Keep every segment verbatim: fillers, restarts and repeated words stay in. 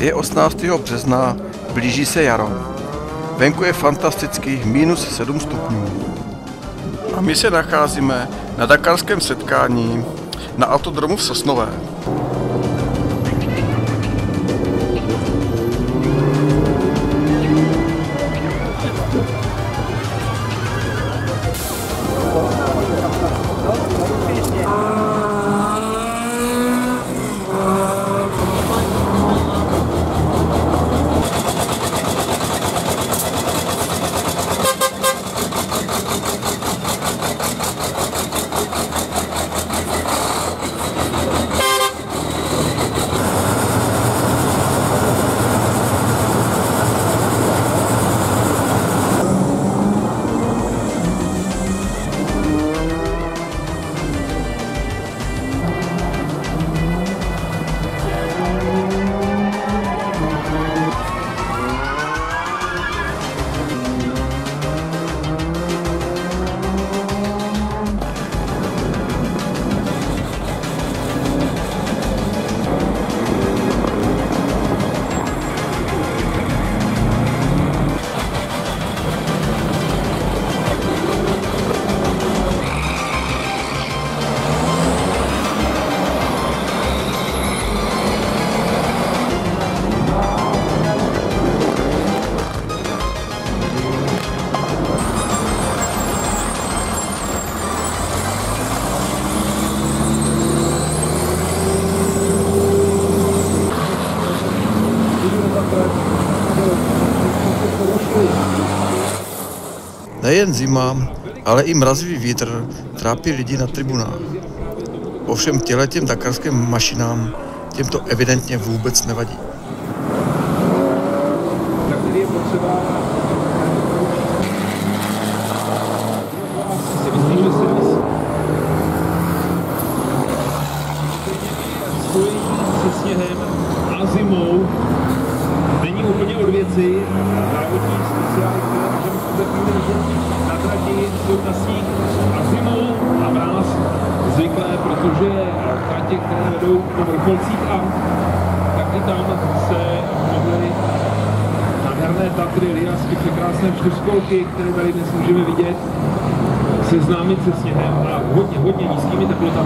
Je osmnáctého března, blíží se jaro. Venku je fantastických minus sedm stupňů. A my se nacházíme na dakarském setkání na autodromu v Sosnové. Nejen zima, ale i mrazivý vítr trápí lidi na tribunách. Ovšem těm dakarským mašinám těm to evidentně vůbec nevadí. Se sněhem a zimou není úplně od věci. Návodní speciální, že můžeme na trati jsou na sníh a zimou a mráz zvyklé, protože tratě, které vedou po vrcholcích a taky tam se mohly nádherné Tatry, Liasky, překrásné čtyřkolky, které tady dnes můžeme vidět, seznámit se sněhem a hodně, hodně nízkými teplotami.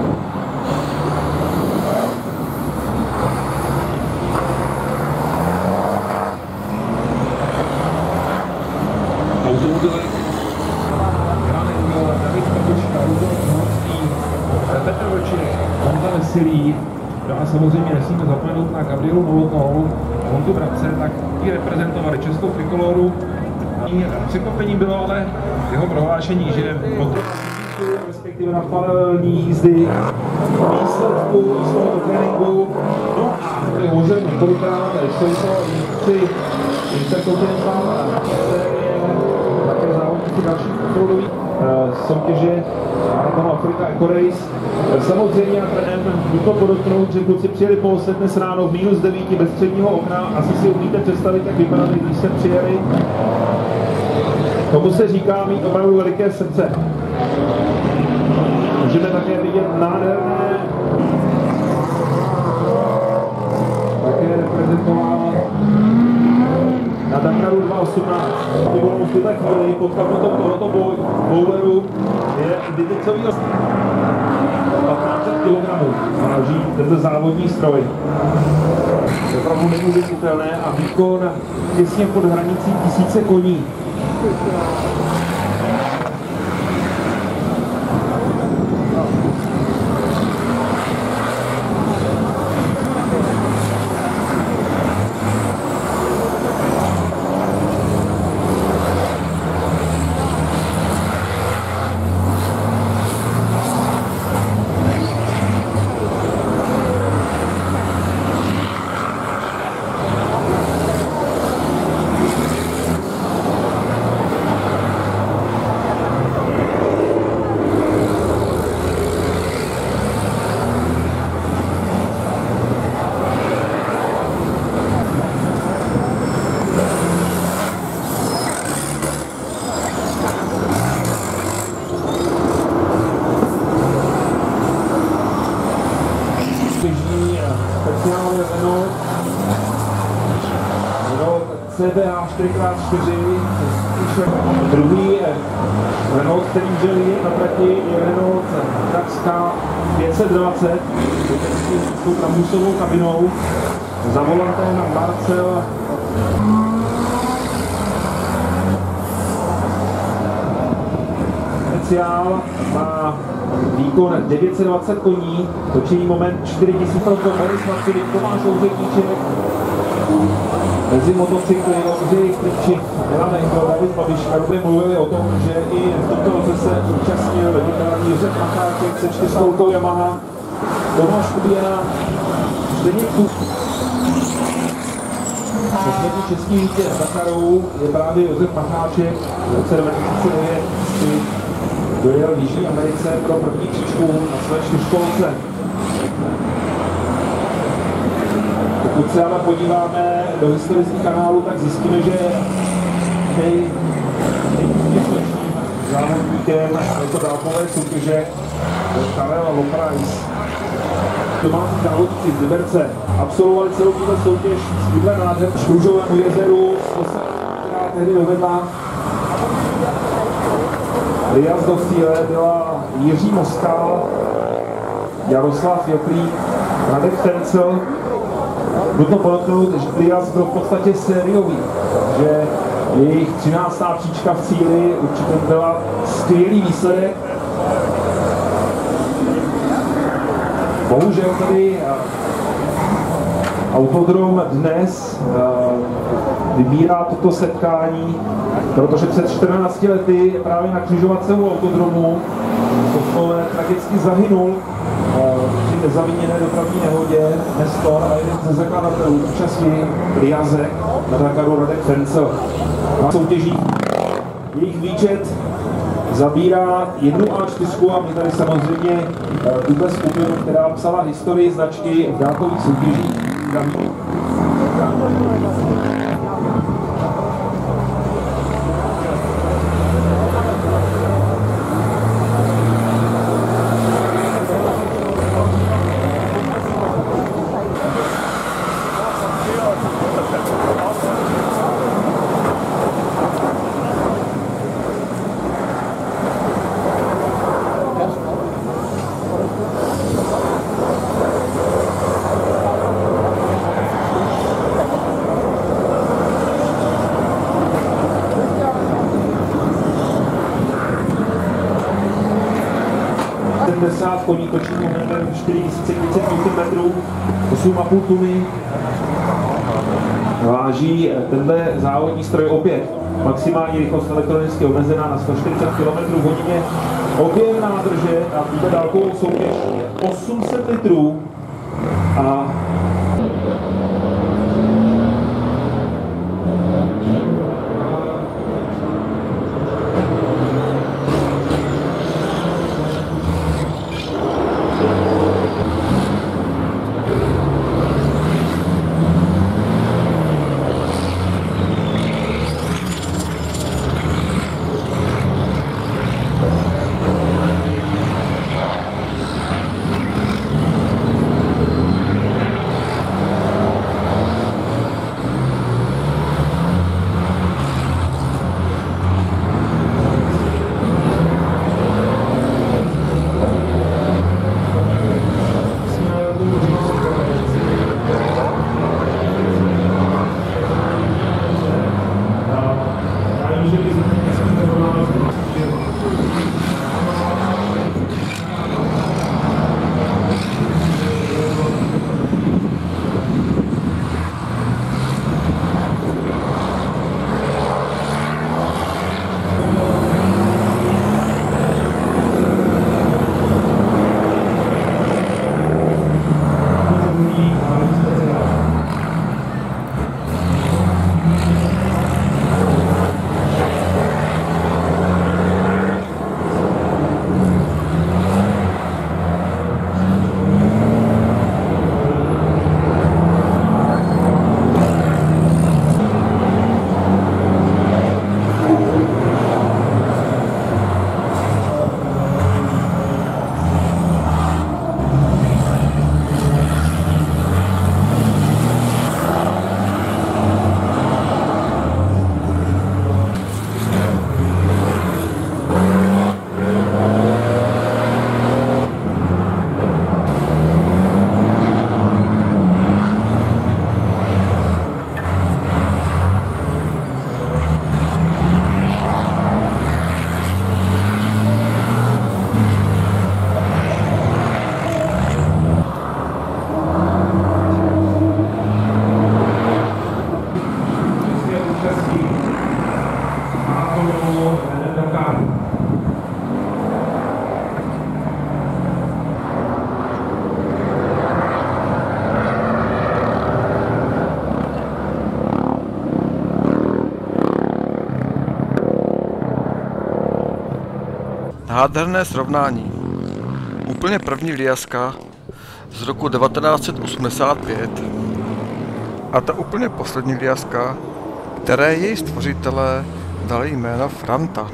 Automobilek, Granek, David Kapočka, Rudolf Horský, Petr Vlček, Honza Veselý, no a samozřejmě nesmíme zapomenout na Gabrielu Novotnou a Honzu Brabce, tak ti reprezentovali českou trikoloru. Překvapení bylo ale jeho prohlášení, že motor respektive na paralelní jízdy výsledku svého tréninku, no a to je hozen několikrát, jsou to tři interkontinentální také závodníci dalších opravdových soutěže Marathon Africa Eco Race. Samozřejmě a trenem nutno podotknout, že kluci přijeli po osm dnes ráno v minus devíti bez středního okna. Asi si umíte představit, jak vypadali, když se přijeli. Tomu se říká mít opravdu veliké srdce. Můžeme také vidět nádherné, také reprezentovávat na Dakaru dva tisíce osmnáct. Povolnou v tuhle chvíli pod kapotou tohoto bowleru je Didicový patnáct set kilogramů. Váží tento závodní stroj. Je opravdu neuvěřitelné a výkon těsně pod hranicí tisíce koní. speciálně Renault C B H čtyři krát čtyři, druhý je Renault, který měl na trati, je Renault Traxka pět set dvacet, s tou trambusovou kabinou, za volantem Marcel. Speciál má výkon devět set dvacet koní, točení moment čtyři tisíce, proto Boris Marcilík, Tomáš Ouřekníček, mezi motocykly, Ondřej Kripčík, Milan Engel, David Babiška, kde mluvili o tom, že i v tomto roce se účastnil legendární Josef Macháček se čtyřkou Yamaha, Tomáš Kuběna, Zdeněk Kuk. Poslední český vítěz Dakaru je právě Josef Macháček v roce dva tisíce devět, dojel v Jižní Americe pro první příčku na své čtyřkolce. Pokud se ale podíváme do historických kanálů, tak zjistíme, že nej, nejúspěšnějším závodníkem této dálkové soutěže je Karel Loprais. Domácí závodníci z Liberce absolvovali celou tuto soutěž s tímhle nádherem v Šlužovému jezeru, která tehdy dovedla Liaz do cíle, byla Jiří Moskal, Jaroslav Joklík, Radek Tencel. Nutno podotknout, že Liaz byl v podstatě sériový, že jejich třináctá příčka v cíli určitě byla skvělý výsledek. Bohužel tedy Autodrom dnes vybírá toto setkání, protože před čtrnácti lety právě na křižovatcému autodromu Kosmole tragicky zahynul při nezaviněné dopravní nehodě Nestor a jeden ze zakladatelů účastní Liaze na Dakaru Radek Fencel. Na soutěží jejich výčet zabírá jednu A čtyři a my tady samozřejmě tuhle skupinu, která psala historii značky v dálkových soutěžích. sedmdesát koní točí momentem čtyři tisíce pět set metrů, osm a půl tuny. Váží tenhle závodní stroj opět. Maximální rychlost elektronicky omezená na sto čtyřicet kilometrů v hodině. Objem nádrže na tuto dálkovou soutěž je osm set litrů a Nádherné srovnání. Úplně první Liaska z roku devatenáct set osmdesát pět a ta úplně poslední Liaska, které její stvořitelé dali jméno Franta.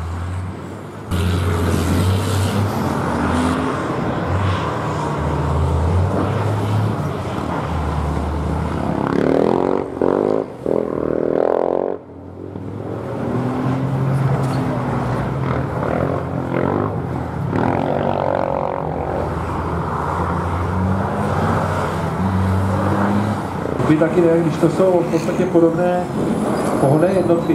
By taky ne, když to jsou v podstatě podobné pohonné jednotky.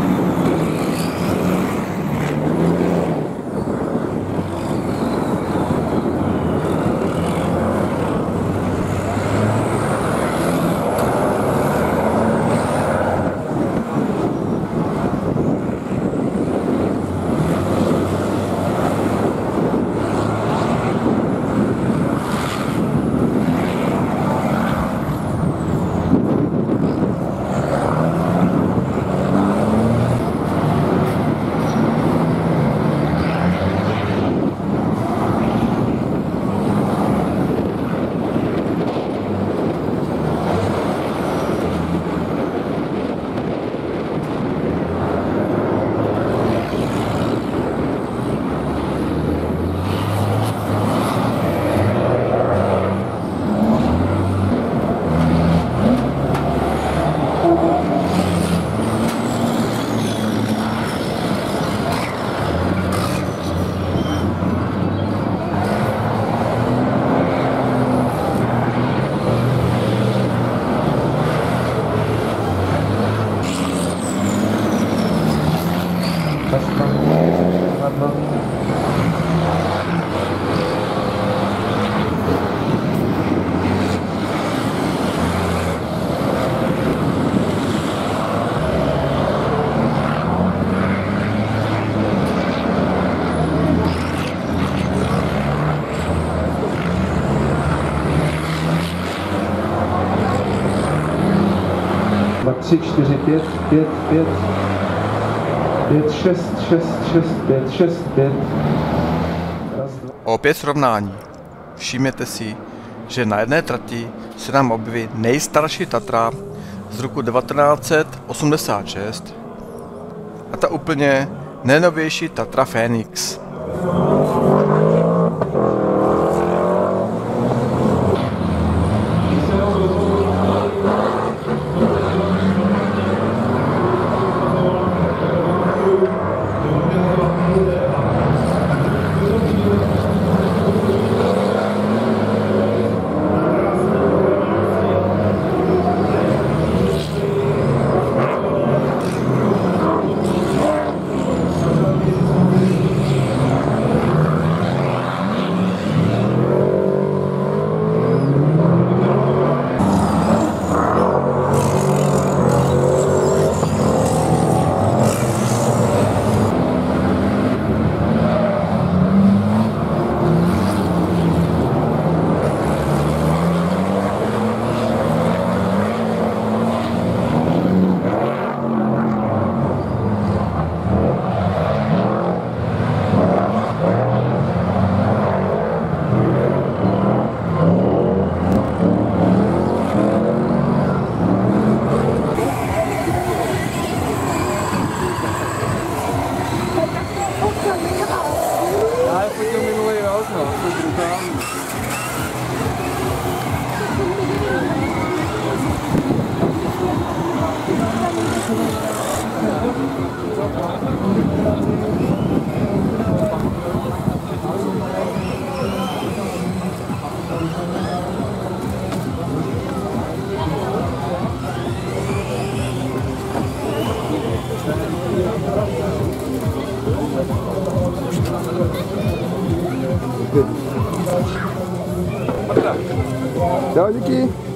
tři, čtyři, pět, pět, pět, pět, šest, šest, šest, pět, šest, pět. Opět srovnání. Všimněte si, že na jedné trati se nám objeví nejstarší Tatra z roku devatenáct set osmdesát šest a ta úplně nejnovější Tatra Phoenix. Jo, díky.